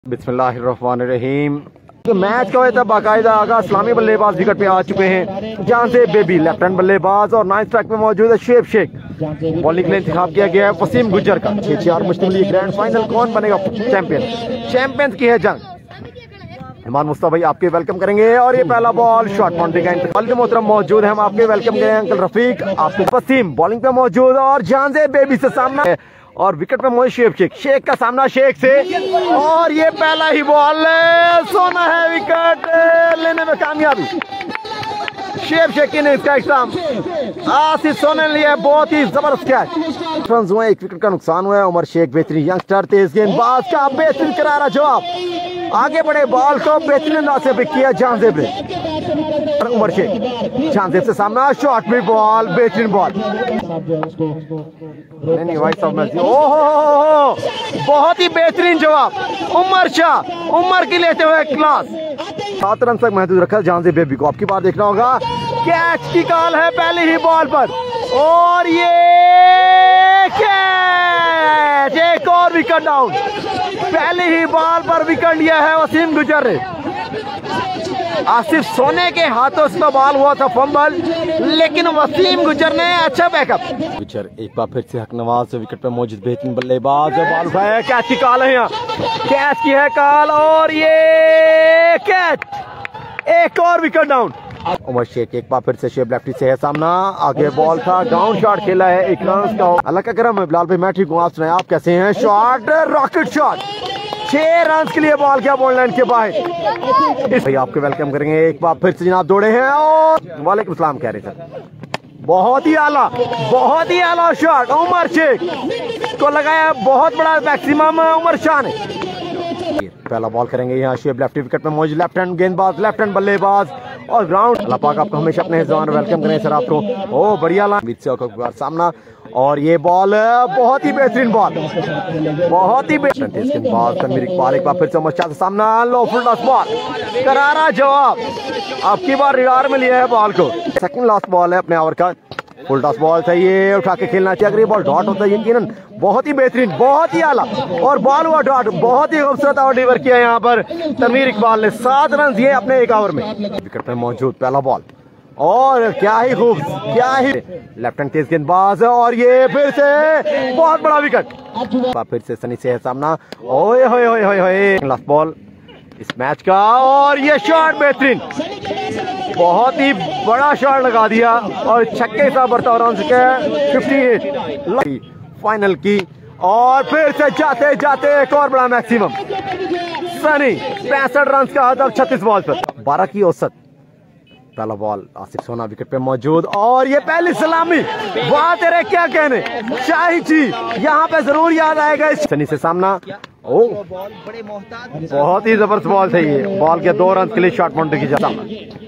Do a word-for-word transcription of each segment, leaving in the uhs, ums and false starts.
बिस्मिल्लाहिर्रहमानिर्रहीम। तो मैच का हुआ था बाकायदा आगा इस्लामी बल्लेबाज विकेट पे आ चुके हैं। जहां से बेबी लेफ्ट हैंड बल्लेबाज और नाइन्थ ट्रैक में मौजूद है शेब शेख। बॉलिंग के लिए इंतखाब किया गया है वसीम गुज्जर का। छह चार मुश्तमिल ये ग्रैंड फाइनल कौन बनेगा चैंपियन। चैंपियंस की है जंग। इमाम मुस्तफा भाई आपके वेलकम करेंगे और ये पहला बॉल शॉर्ट बाउंड्री का इंतकाल मोहतरम मौजूद है। हम आपके वेलकम करेंगे अंकल रफीक। आपके वसीम बॉलिंग पे मौजूद और जान से बेबी से सामना है और विकेट पे मौजूद शेख शेख शेख का सामना शेख से और ये पहला ही बॉल सोना है। विकेट लेने में कामयाबी शेख शेख ने इसका एग्जाम आसिफ सोने ने लिया। बहुत ही जबरदस्त कैच। रन हुए, एक विकेट का नुकसान हुआ है। उमर शेख बेहतरीन यंगस्टर तेज गेंदबाज का बेहतरीन करारा जवाब। आगे बढ़े बॉल को बेहतरीन अंदाज से पिक किया जहांजेब ने। उमर शेख जहांजेब से सामना शॉर्ट में बॉल बेहतरीन बॉल। नहीं नहीं भाई साहब ओहो बहुत ही बेहतरीन जवाब उमर शाह उमर की लेते हुए क्लास। सात रन तक महदूद रखा जहांजेब बेबी को। आपकी बात देखना होगा। कैच की कॉल है पहली ही बॉल पर और ये कैच एक और विकेट डाउन। पहली ही बॉल पर विकेट लिया है वसीम गुज्जर ने। आसिफ सोने के हाथों से बॉल हुआ था फंबल लेकिन वसीम गुज्जर ने अच्छा बैकअप। गुज्जर एक बार फिर से हक नवाज विकेट पर मौजूद बेहतरीन बल्लेबाज बॉल उठाया। कैच की कॉल है यहाँ। कैच की है कॉल और ये कैच एक और विकेट डाउन। उमर शेख एक बार फिर से शेब लेफ्टी से है सामना। आगे बॉल था ग्राउंड शॉट खेला है एक रन का। अल्लाह का करम है बिलाल भाई मैं ठीक हूँ आप सुनाए आप कैसे हैं। शॉट रॉकेट शॉट छह रन के लिए बॉल क्या बॉल लाइन के बाहर। भाई आपके वेलकम करेंगे एक बार फिर से जनाब दौड़े हैं और वालेकुम सलाम कह रहे थे। बहुत ही आला बहुत ही आला शॉट उमर शेख को लगाया बहुत बड़ा मैक्सिमम उमर शाह ने। पहला बॉल करेंगे यहाँ शेब लेफ्टी विकेट में मौजूद लेफ्ट हैंड गेंदबाज लेफ्ट हैंड बल्लेबाज और ग्राउंड। अल्लाह पाक आपको हमेशा अपने जवान वेलकम करें सर आपको। ओ बढ़िया लाइन सामना और ये बॉल बहुत ही बेहतरीन बॉल बहुत ही बेहतरीन बॉल। तनवीर इकबाल एक बार फिर से उमर शाह से सामना लो फुल टॉस बॉल करारा जवाब। आपकी बार रिडार में लिया है बॉल को। सेकंड लास्ट बॉल है अपने ओवर का फुल टॉस बॉल था ये उठा के खेलना चाहिए। अगर ये बॉल डॉट होता है यकीनन बहुत ही बेहतरीन बहुत ही आला और बॉल हुआ डॉट। बहुत ही खूबसूरत ओवर डिलीवर किया यहाँ पर तनवीर इकबाल ने। सात रन दिए अपने एक ओवर में। विकेट में मौजूद पहला बॉल और क्या ही खूब क्या ही लेफ्ट हैंड तेज गेंदबाज और ये फिर से बहुत बड़ा विकेट। फिर से सनी से है सामना। ओए होए होए होए होए लास्ट बॉल इस मैच का और ये शॉट बेहतरीन बहुत ही बड़ा शॉट लगा दिया और छक्के सा बरता रन के अट्ठावन फाइनल की और फिर से जाते जाते एक और बड़ा मैक्सिमम सनी पैंसठ रन का हदफ छत्तीस बॉल पर बारह की औसत। पहला बॉल आसिफ सोना विकेट पे मौजूद और ये पहली सलामी वाह तेरे क्या कहने शाही जी यहाँ पे जरूर याद आएगा। सनी से सामना ओ बहुत ही जबरदस्त बॉल थी ये। बॉल के दो रन के लिए शॉर्ट बाउंड्री की सामना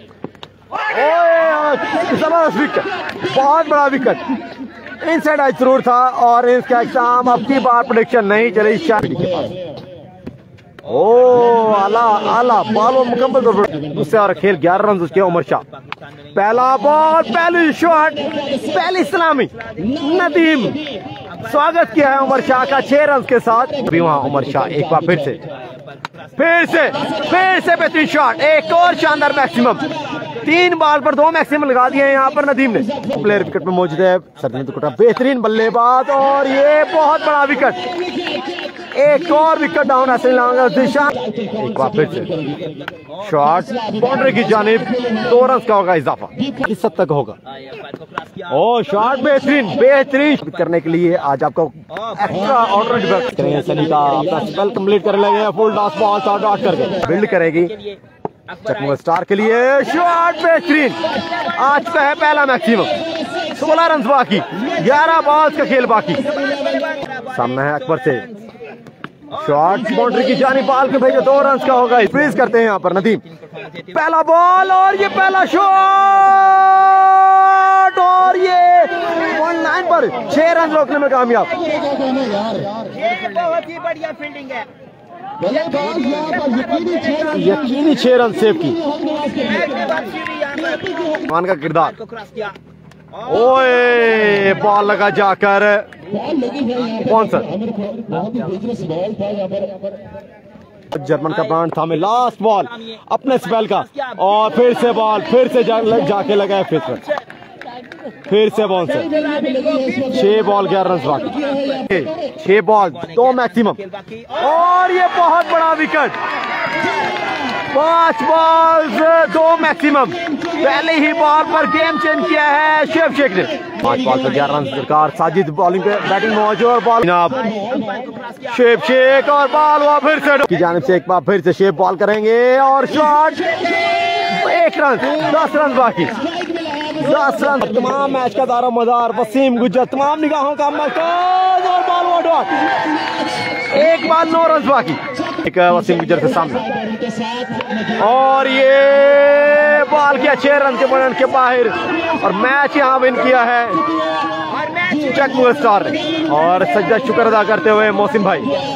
जबरदस्त विकेट बहुत बड़ा विकेट इनसाइड आज जरूर था और इसका एग्जाम अब की बार प्रेडिक्शन नहीं चली शाही के पास। ओ आला आला बॉल मुकम्मल उससे और खेल ग्यारह रन उसके उमर शाह। पहला बॉल पहली शॉट पहली सलामी नदीम स्वागत किया है उमर शाह का छह रन के साथ। अभी वहां उमर शाह एक बार फिर से फिर से फिर से बेहतरीन शॉट एक और शानदार मैक्सिमम। तीन बॉल पर दो मैक्सिमम लगा दिए हैं यहाँ पर नदीम ने। प्लेयर विकेट में मौजूद है सरदीन तुकुटा बेहतरीन बल्लेबाज और ये बहुत बड़ा विकेट एक और विकेट डाउन है दिशा। एक बार फिर से शॉट बाउंड्री की जानिब दो रन का होगा इजाफा किस हद तक होगा। ओ शॉट बेहतरीन बेहतरीन करने के लिए आज आपको एक्स्ट्रा ऑर्डर करेंगे। सनी का अपना स्पेल कंप्लीट कर लेंगे full toss ball shot dot करके बिल्ड करेगी चकमुआ स्टार के लिए। शॉट बेहतरीन आज का है पहला मैक्सिमम सोलह रन बाकी ग्यारह बॉल्स का खेल बाकी। सामना है अकबर से शॉट बाउंड्री की जानी बॉल के भेजे दो रन का होगा। फ्रीज करते हैं यहाँ पर नदीम। पहला बॉल और ये पहला शॉट और ये वन लाइन पर छह रन रोकने में कामयाब। बहुत ही बढ़िया फील्डिंग है यकीनी छह रन सेव की मान का किरदार। ओए बॉल लगा जाकर कौन सा जर्मन का ब्रांड था में लास्ट बॉल अपने स्पेल का और फिर से बॉल फिर से जा, जाके लगा है फिर से फिर से बॉल से छह बॉल ग्यारह रन बाकी, छह बॉल दो मैक्सिमम और ये बहुत बड़ा विकेट। पांच बॉल दो मैक्सिमम, पहले ही बॉल पर गेम चेंज किया है शेब शेख ने। पांच बॉल पर ग्यारह रन सरकार। साजिद बॉलिंग पे बैटिंग मौजूद और बॉल जनाब शेब शेख और बॉल हुआ फिर से की जानिब से एक बार फिर से शेब बॉल करेंगे और शॉट एक रन, दस रन बाकी, दस रन। तमाम मैच का दारो मदार वसीम गुज्जर, तमाम निगाहों का मरकज और बॉल आउट हुआ, एक बार नौ रन बाकी। एक वसीम गुज्जर के सामने और ये बॉल किया छह रन के बनन के बाहर और मैच यहाँ विन किया है चक स्टार ने। और सज्जा शुक्र अदा करते हुए मोहसिन भाई